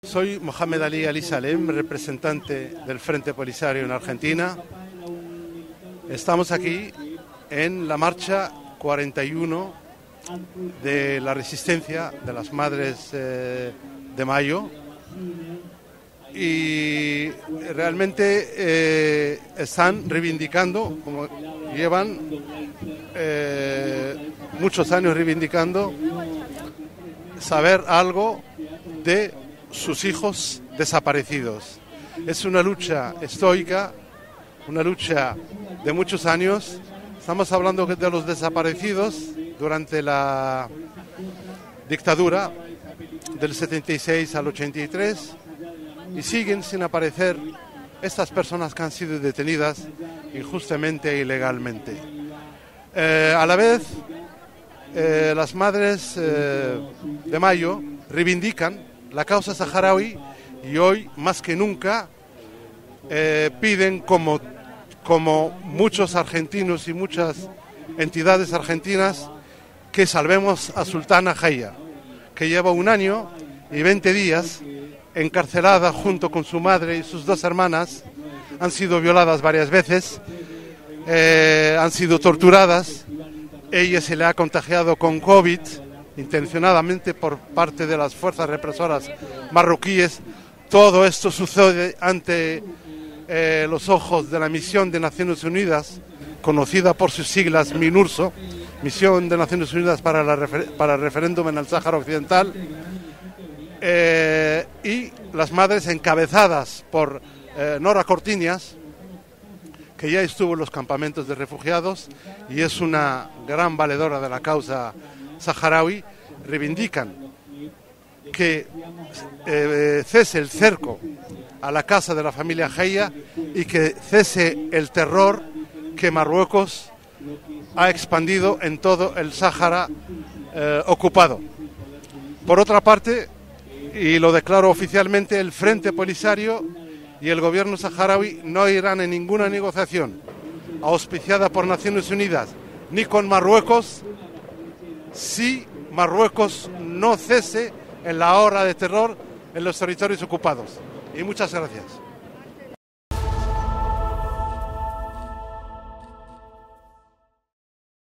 Soy Mohamed Ali Ali Salem, representante del Frente Polisario en Argentina. Estamos aquí en la marcha 41 de la resistencia de las Madres de Mayo y realmente están reivindicando, como llevan muchos años reivindicando, saber algo de sus hijos desaparecidos. Es una lucha estoica, una lucha de muchos años. Estamos hablando de los desaparecidos durante la dictadura del 76 al 83 y siguen sin aparecer estas personas que han sido detenidas injustamente e ilegalmente. A la vez, las Madres de Mayo reivindican la causa saharaui y hoy más que nunca piden, como muchos argentinos y muchas entidades argentinas, que salvemos a Sultana Jaya, que lleva 1 año y 20 días encarcelada junto con su madre y sus 2 hermanas. Han sido violadas varias veces, han sido torturadas. Ella se le ha contagiado con COVID intencionadamente por parte de las fuerzas represoras marroquíes. Todo esto sucede ante los ojos de la Misión de Naciones Unidas, conocida por sus siglas MINURSO, Misión de Naciones Unidas para el Referéndum en el Sáhara Occidental, y las madres encabezadas por Nora Cortiñas, que ya estuvo en los campamentos de refugiados y es una gran valedora de la causa saharaui, reivindican que cese el cerco a la casa de la familia Jaya y que cese el terror que Marruecos ha expandido en todo el Sáhara ocupado. Por otra parte, y lo declaro oficialmente, el Frente Polisario y el gobierno saharaui no irán en ninguna negociación auspiciada por Naciones Unidas ni con Marruecos si Marruecos no cese en la ola de terror en los territorios ocupados. Y muchas gracias.